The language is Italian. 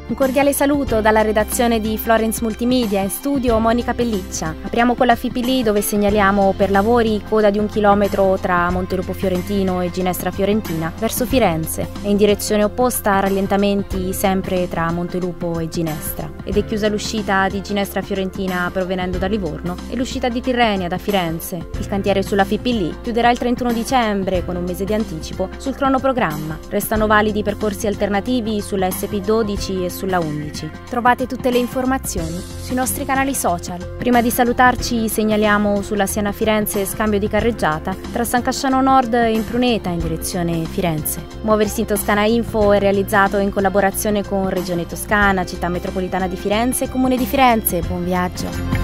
Un cordiale saluto dalla redazione di Florence Multimedia, in studio Monica Pelliccia. Apriamo con la FIPL dove segnaliamo per lavori coda di 1 chilometro tra Montelupo Fiorentino e Ginestra Fiorentina verso Firenze e in direzione opposta rallentamenti sempre tra Montelupo e Ginestra. Ed è chiusa l'uscita di Ginestra Fiorentina provenendo da Livorno e l'uscita di Tirrenia da Firenze. Il cantiere sulla FIPL chiuderà il 31 dicembre con un mese di anticipo sul cronoprogramma. Restano validi percorsi alternativi sulla SP12 e sulla 11. Trovate tutte le informazioni sui nostri canali social. Prima di salutarci segnaliamo sulla Siena Firenze scambio di carreggiata tra San Casciano Nord e Impruneta in direzione Firenze. Muoversi in Toscana Info è realizzato in collaborazione con Regione Toscana, Città Metropolitana di Firenze e Comune di Firenze. Buon viaggio!